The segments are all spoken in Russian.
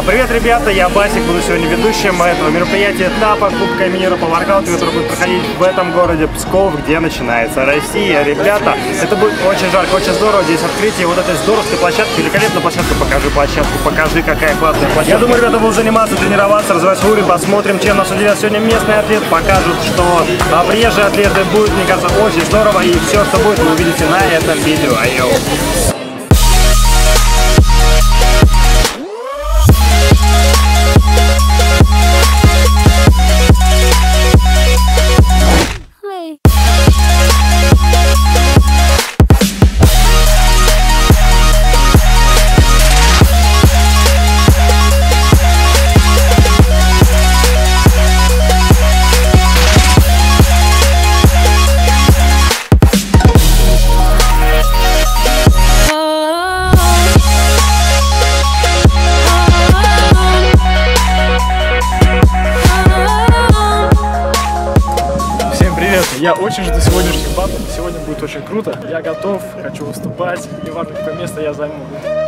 Привет, ребята, я Басик, буду сегодня ведущим этого мероприятия этапа Кубка мира по воркауту, который будет проходить в этом городе Псков, где начинается Россия. Ребята, это будет очень жарко, очень здорово, здесь открытие вот этой здоровской площадки, великолепная площадка. Покажи площадку, покажи, какая классная площадка. Я думаю, ребята будут заниматься, тренироваться, развивать уровень, посмотрим, чем нас удивят сегодня местные атлеты, покажут, что приезжие атлеты будут, мне кажется, очень здорово, и все, что будет, вы увидите на этом видео. Айо! Я очень жду сегодняшних батлов, сегодня будет очень круто, я готов, хочу выступать, неважно какое место я займу.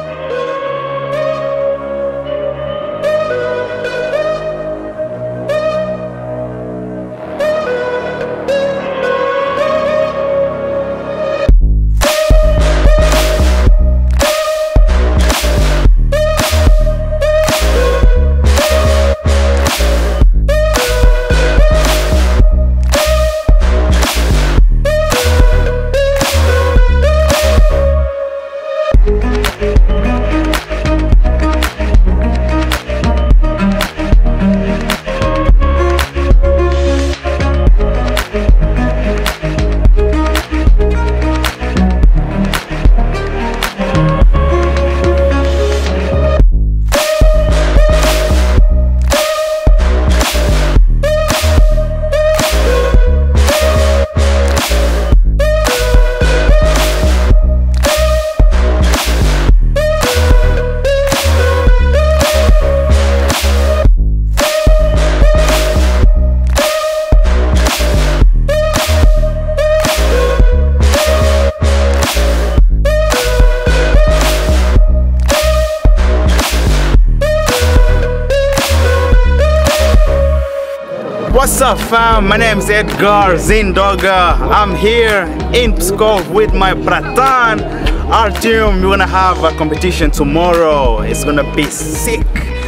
What's up, fam? My name is Edgar Zindoga. I'm here in Pskov with my bratan Artyom. We're gonna have a competition tomorrow. It's gonna be sick.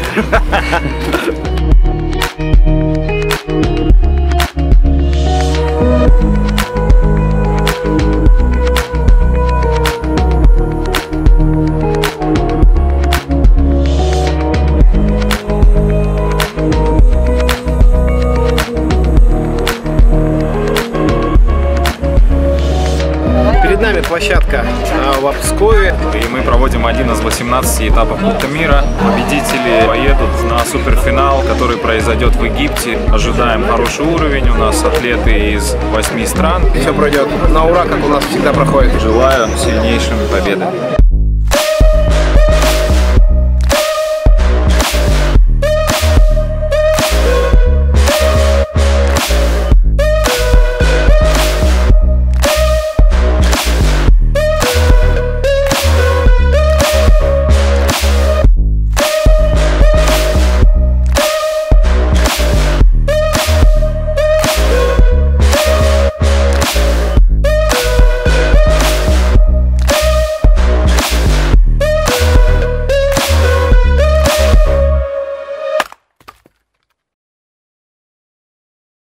Перед нами площадка в Пскове. И мы проводим один из 18 этапов Кубка мира. Победители поедут на суперфинал, который произойдет в Египте. Ожидаем хороший уровень. У нас атлеты из 8 стран. Все пройдет на ура, как у нас всегда проходит. Желаю сильнейшим победы.